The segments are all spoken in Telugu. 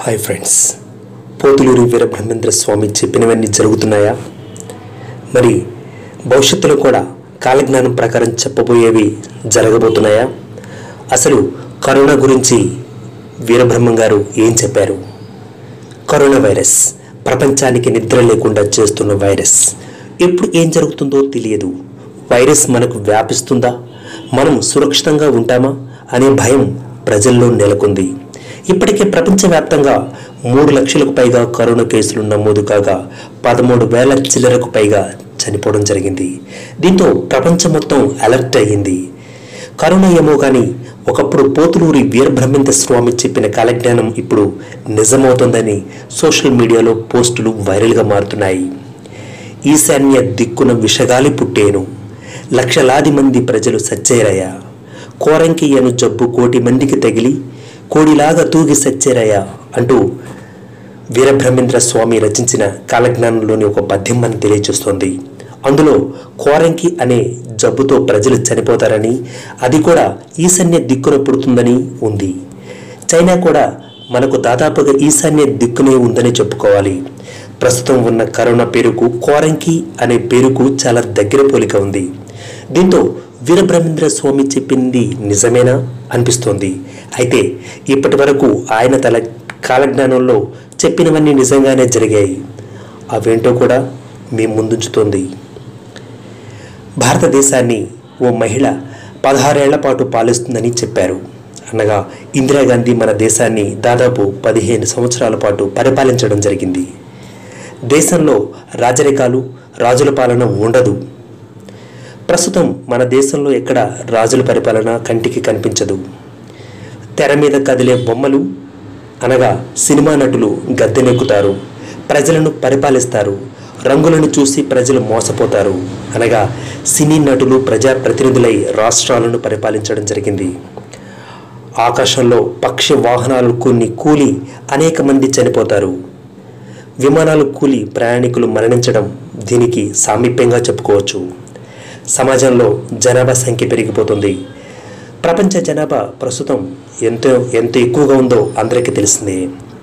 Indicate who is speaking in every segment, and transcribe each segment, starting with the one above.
Speaker 1: హాయ్ ఫ్రెండ్స్, పోతులూరి వీరబ్రహ్మేంద్ర స్వామి చెప్పినవన్నీ జరుగుతున్నాయా? మరి భవిష్యత్తులో కూడా కాలజ్ఞానం ప్రకారం చెప్పబోయేవి జరగబోతున్నాయా? అసలు కరోనా గురించి వీరబ్రహ్మం గారు ఏం చెప్పారు? కరోనా వైరస్ ప్రపంచానికి నిద్ర లేకుండా చేస్తున్న వైరస్. ఎప్పుడు ఏం జరుగుతుందో తెలియదు. వైరస్ మనకు వ్యాపిస్తుందా, మనం సురక్షితంగా ఉంటామా అనే భయం ప్రజల్లో నెలకొంది. ఇప్పటికే ప్రపంచవ్యాప్తంగా 3 లక్షలకు పైగా కరోనా కేసులు నమోదు కాగా 13,000 చిల్లరకు పైగా చనిపోవడం జరిగింది. దీంతో ప్రపంచం మొత్తం అలర్ట్ అయ్యింది. కరోనా ఏమో కానీ ఒకప్పుడు పోతులూరి వీరబ్రహ్మేంద్ర స్వామి చెప్పిన కాలజ్ఞానం ఇప్పుడు నిజమవుతుందని సోషల్ మీడియాలో పోస్టులు వైరల్గా మారుతున్నాయి. ఈశాన్య దిక్కున విషగాలి పుట్టేను, లక్షలాది మంది ప్రజలు సచ్చేరయ్యా, కోరంకి అను జబ్బు 1 కోటి మందికి తగిలి కోడిలాగా తూగి సచ్చేరయ్యా అంటూ వీరబ్రహ్మేంద్ర స్వామి రచించిన కాలజ్ఞానంలోని ఒక పద్యం అని తెలియజేస్తోంది. అందులో కోరంకి అనే జబ్బుతో ప్రజలు చనిపోతారని, అది కూడా ఈశాన్య దిక్కున పుడుతుందని ఉంది. చైనా కూడా మనకు దాదాపుగా ఈశాన్య దిక్కునే ఉందని చెప్పుకోవాలి. ప్రస్తుతం ఉన్న కరోనా పేరుకు కోరంకి అనే పేరుకు చాలా దగ్గర పోలిక ఉంది. దీంతో వీరబ్రహ్మేంద్ర స్వామి చెప్పింది నిజమేనా అనిపిస్తోంది. అయితే ఇప్పటి వరకు ఆయన తన కాలజ్ఞానంలో చెప్పినవన్నీ నిజంగానే జరిగాయి. అవేంటో కూడా మీ ముందుంచుతోంది. భారతదేశాన్ని ఓ మహిళ 16 ఏళ్ల పాటు పాలిస్తుందని చెప్పారు. అనగా ఇందిరాగాంధీ మన దేశాన్ని దాదాపు 15 సంవత్సరాల పాటు పరిపాలించడం జరిగింది. దేశంలో రాజరికాలు, రాజుల పాలన ఉండదు. ప్రస్తుతం మన దేశంలో ఎక్కడ రాజుల పరిపాలన కంటికి కనిపించదు. తెర మీద కదిలే బొమ్మలు అనగా సినిమా నటులు గద్దెనెక్కుతారు, ప్రజలను పరిపాలిస్తారు. రంగులను చూసి ప్రజలు మోసపోతారు అనగా సినీ నటులు ప్రజాప్రతినిధులై రాష్ట్రాలను పరిపాలించడం జరిగింది. ఆకాశంలో పక్షి వాహనాలు కొన్ని కూలి అనేక మంది చనిపోతారు. విమానాలు కూలి ప్రయాణికులు మరణించడం దీనికి సామీప్యంగా చెప్పుకోవచ్చు. సమాజంలో జనాభా సంఖ్య పెరిగిపోతుంది. ప్రపంచ జనాభా ప్రస్తుతం ఎంత ఎక్కువగా ఉందో అందరికీ తెలిసిందే.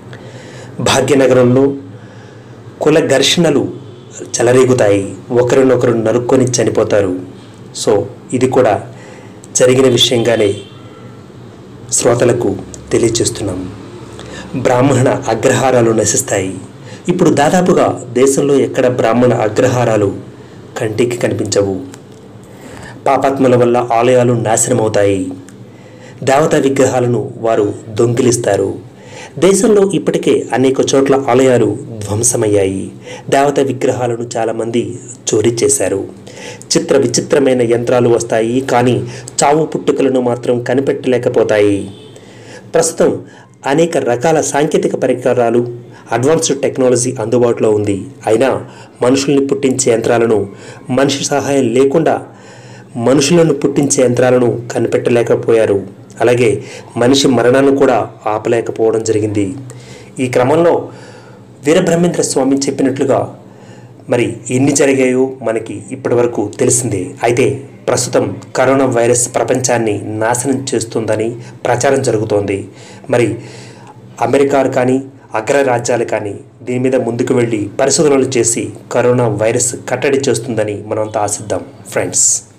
Speaker 1: భాగ్యనగరంలో కుల ఘర్షణలు చెలరేగుతాయి, ఒకరినొకరు నరుక్కొని చనిపోతారు. సో ఇది కూడా జరిగిన విషయంగానే శ్రోతలకు తెలియజేస్తున్నాం. బ్రాహ్మణ అగ్రహారాలు నశిస్తాయి. ఇప్పుడు దాదాపుగా దేశంలో ఎక్కడ బ్రాహ్మణ అగ్రహారాలు కంటికి కనిపించవు. పాపాత్మల వల్ల ఆలయాలు నాశనమవుతాయి. దేవతా విగ్రహాలను వారు దొంగిలిస్తారు. దేశంలో ఇప్పటికే అనేక చోట్ల ఆలయాలు ధ్వంసమయ్యాయి. దేవతా విగ్రహాలను చాలామంది చోరీ చేశారు. విచిత్రమైన యంత్రాలు వస్తాయి, కానీ చావు పుట్టుకలను మాత్రం కనిపెట్టలేకపోతాయి. ప్రస్తుతం అనేక రకాల సాంకేతిక పరికరాలు, అడ్వాన్స్డ్ టెక్నాలజీ అందుబాటులో ఉంది. అయినా మనుషుల్ని పుట్టించే యంత్రాలను, మనిషి సహాయం లేకుండా మనుషులను పుట్టించే యంత్రాలను కనిపెట్టలేకపోయారు. అలాగే మనిషి మరణాలను కూడా ఆపలేకపోవడం జరిగింది. ఈ క్రమంలో వీరబ్రహ్మేంద్ర స్వామి చెప్పినట్లుగా మరి ఎన్ని జరిగాయో మనకి ఇప్పటి వరకు తెలిసిందే. అయితే ప్రస్తుతం కరోనా వైరస్ ప్రపంచాన్ని నాశనం చేస్తుందని ప్రచారం జరుగుతోంది. మరి అమెరికా కానీ అగ్రరాజ్యాలు కానీ దీని మీద ముందుకు వెళ్ళి పరిశోధనలు చేసి కరోనా వైరస్ కట్టడి చేస్తుందని మనంతా ఆశిద్దాం ఫ్రెండ్స్.